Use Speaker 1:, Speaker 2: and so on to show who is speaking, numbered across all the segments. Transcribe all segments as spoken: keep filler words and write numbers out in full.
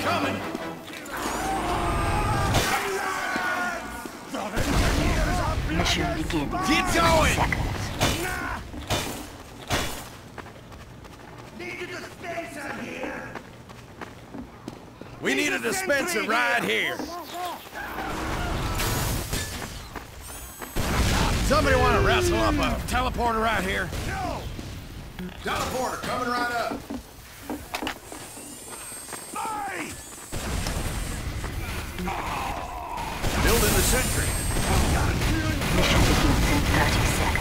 Speaker 1: coming!
Speaker 2: Mission begins.
Speaker 1: Get going!
Speaker 2: Seconds.
Speaker 1: We need a dispenser right here. Somebody want to wrestle up a teleporter right here?
Speaker 3: No! Teleporter coming right up.
Speaker 1: Hey! Building the sentry.
Speaker 2: Mission begins in thirty seconds.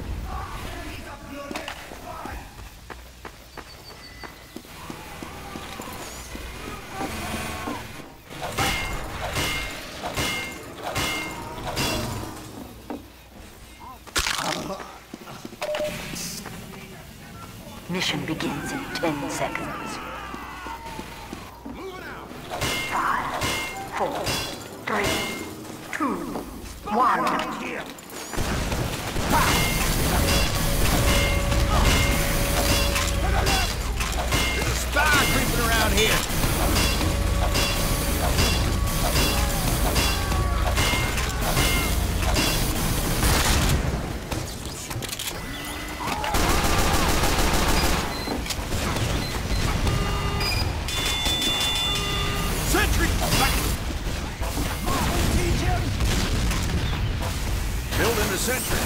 Speaker 2: Mission begins in ten seconds. Five, four, three, two, one.
Speaker 1: There's a spy creeping around here. Building the sentry.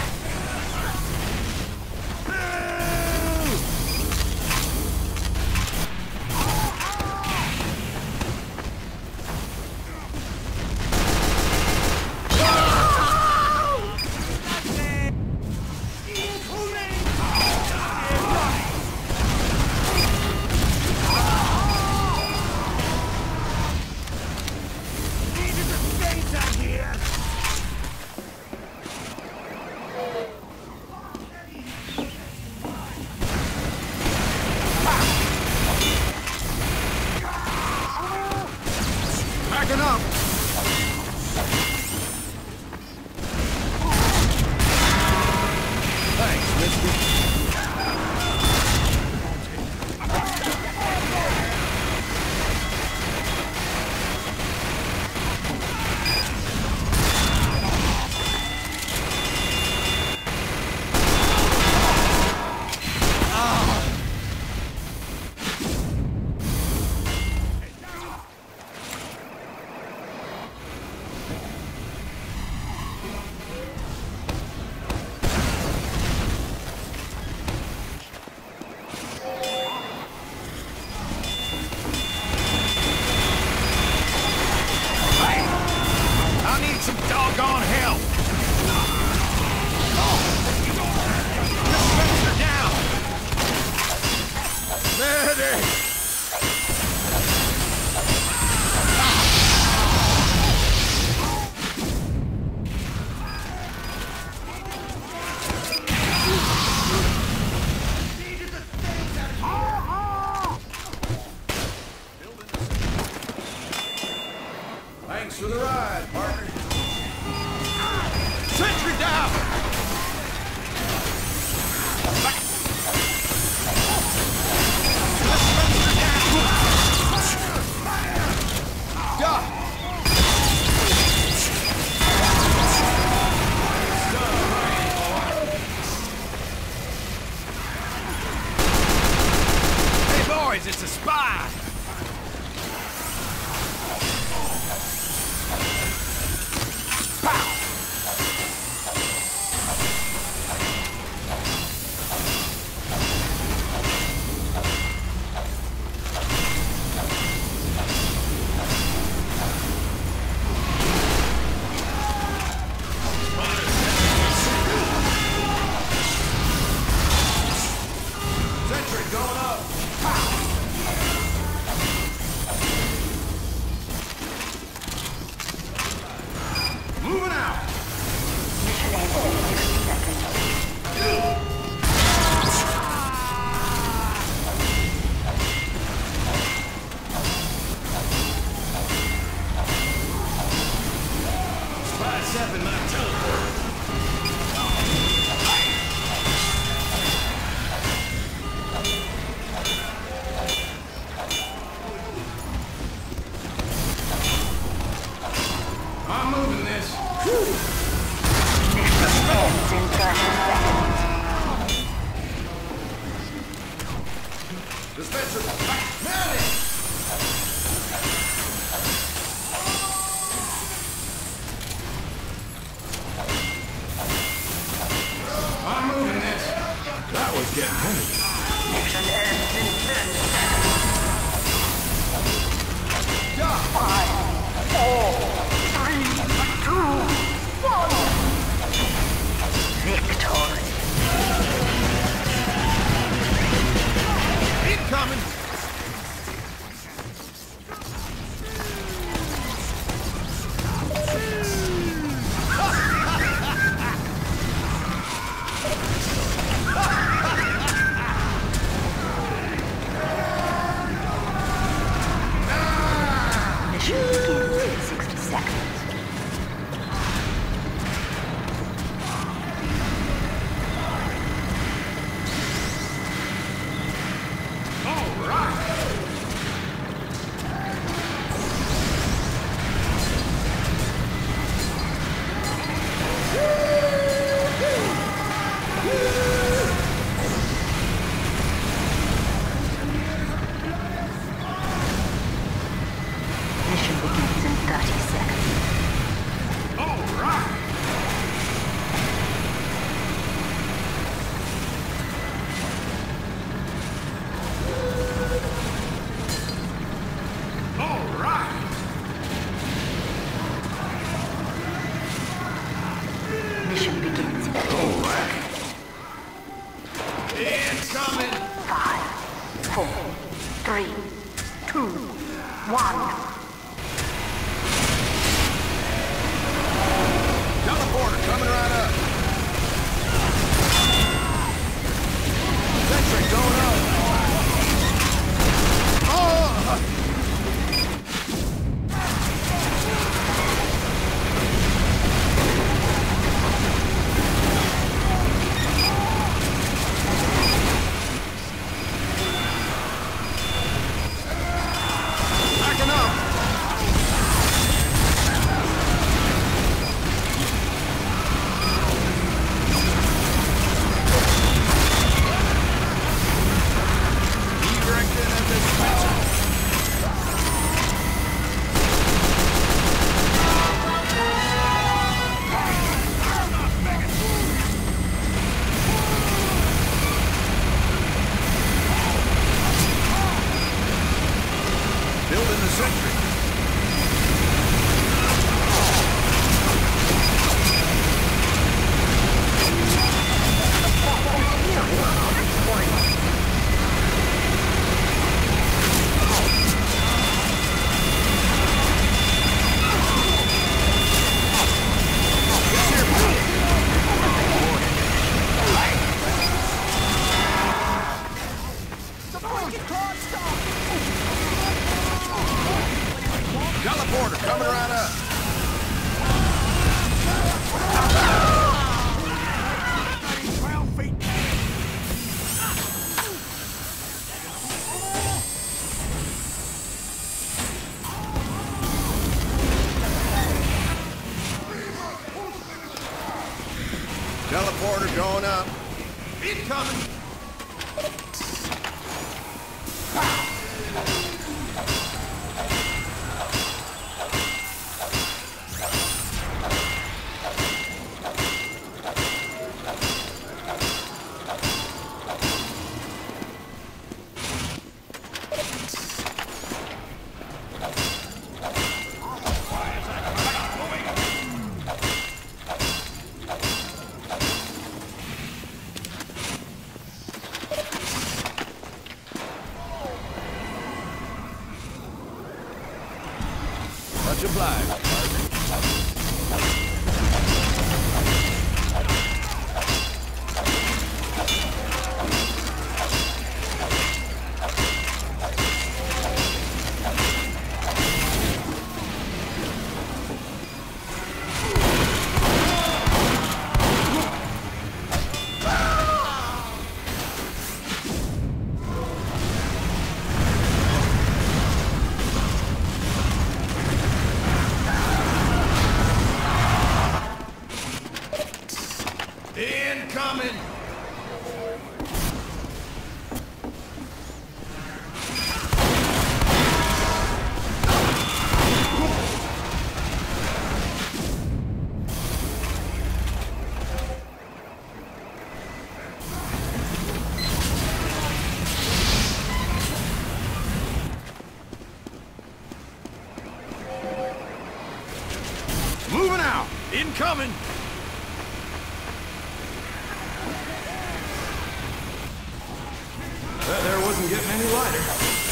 Speaker 1: Backing up! Thanks, Misty. Some doggone help! Dispenser down! Medic! Thanks for the ride, partner. Sentry down! Dispenser down! Duh! Hey boys, it's a spy! Sentry going up!
Speaker 3: Dispenser, mount it! I'm moving this.
Speaker 1: That was getting heavy.
Speaker 2: Mission ends in ten seconds.
Speaker 3: Yeah.
Speaker 2: Five, four, three, two, one. Victory.
Speaker 1: Incoming!
Speaker 2: Mission begins in sixty seconds.
Speaker 3: All right.
Speaker 2: Mission begins in thirty seconds.
Speaker 3: All right. All right.
Speaker 2: Mission begins in
Speaker 3: All right. Incoming.
Speaker 2: five, four, three, two, one.
Speaker 3: Teleporter coming right up. Sentry going up. Oh! Backing up. Redirecting at this dispenser. Building the sentry. Teleporter coming right up. twelve feet. Teleporter going up. Incoming. Much obliged.
Speaker 1: Incoming!
Speaker 3: That there wasn't getting any lighter.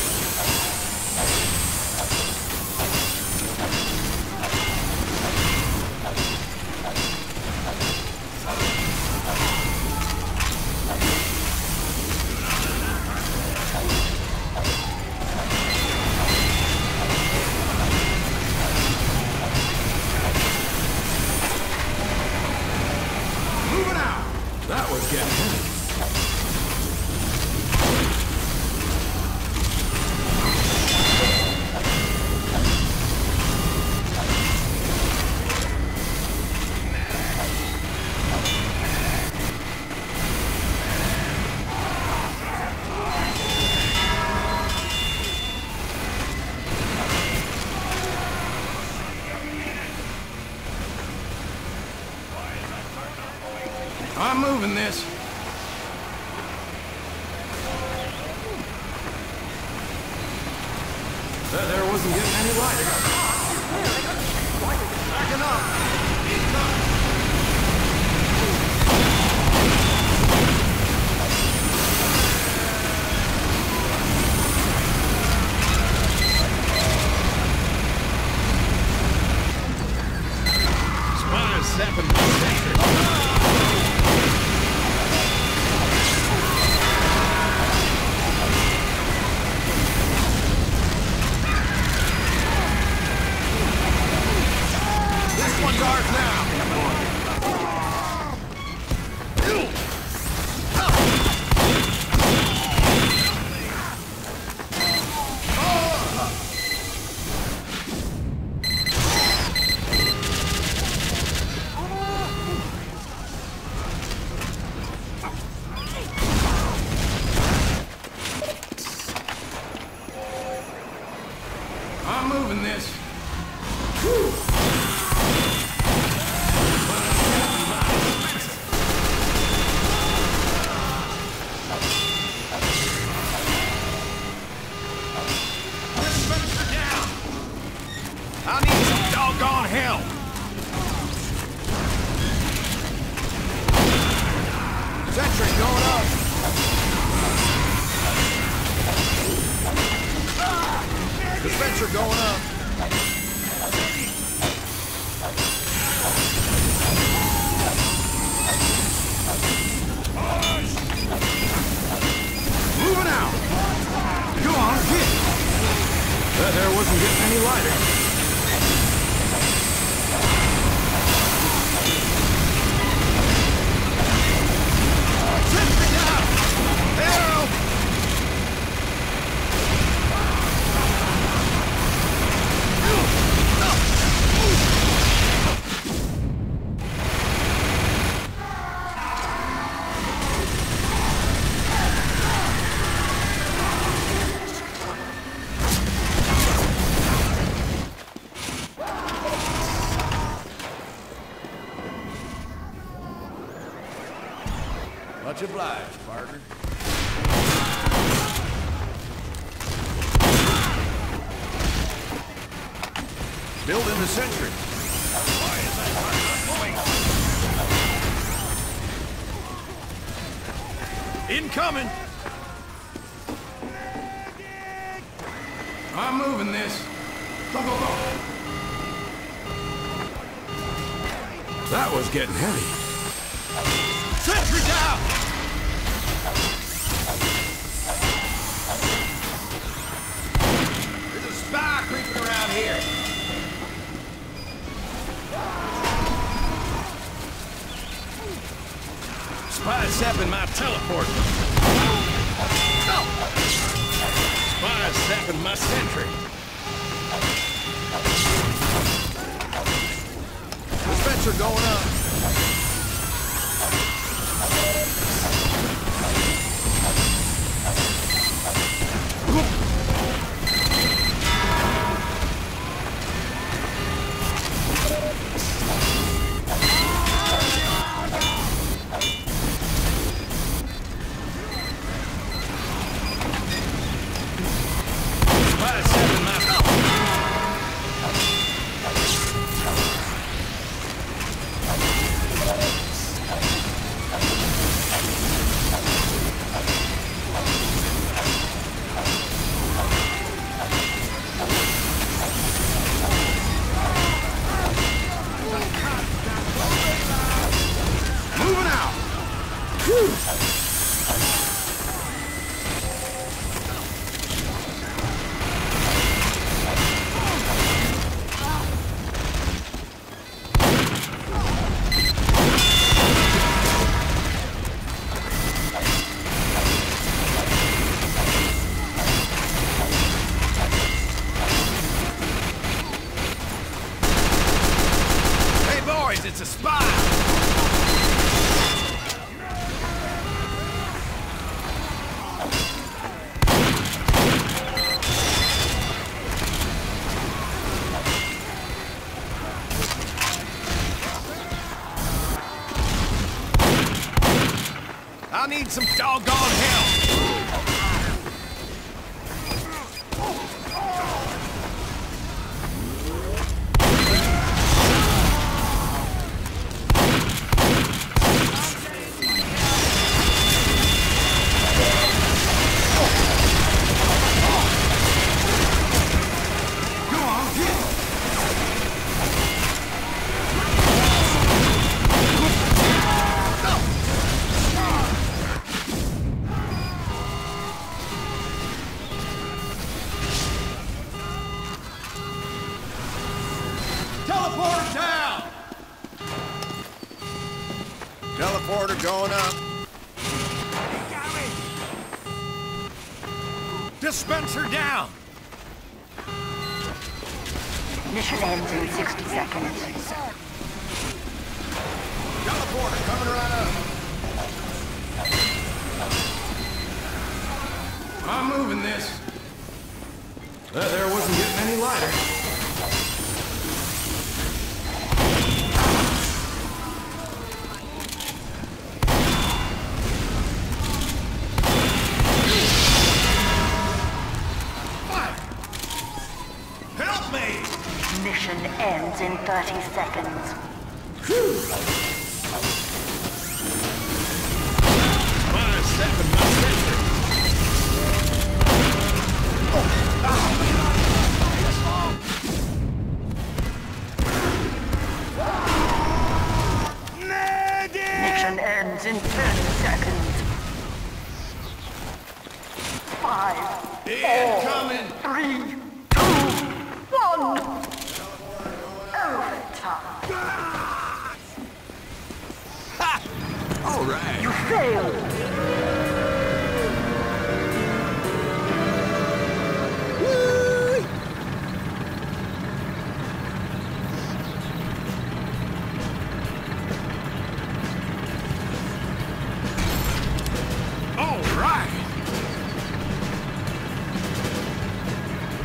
Speaker 3: Moving out! That was getting heavy. I'm moving this. That there wasn't getting any lighter. Backing up.
Speaker 1: Spies zapping my sentry.
Speaker 3: One's ours now. I'm moving this. Whew.
Speaker 1: I need some doggone help!
Speaker 3: Sentry going up. Dispenser going up. Moving out. Go on, hit. That there wasn't getting any lighter.
Speaker 1: Much obliged, partner.
Speaker 3: Building the sentry.
Speaker 1: Incoming!
Speaker 3: I'm moving this. Go, go, go. That was getting heavy.
Speaker 1: Sentry down!
Speaker 3: There's a spy creeping around here.
Speaker 1: Spies zapping my teleport. Spies zapping my sentry.
Speaker 3: Dispenser going up.
Speaker 1: need some doggone help!
Speaker 3: Teleporter down!
Speaker 1: Teleporter going up. Dispenser down!
Speaker 2: Mission ends in sixty seconds.
Speaker 1: Teleporter coming right up.
Speaker 3: I'm moving this. That there wasn't getting any lighter.
Speaker 1: Help me!
Speaker 2: Mission ends in thirty seconds.
Speaker 1: Minus seven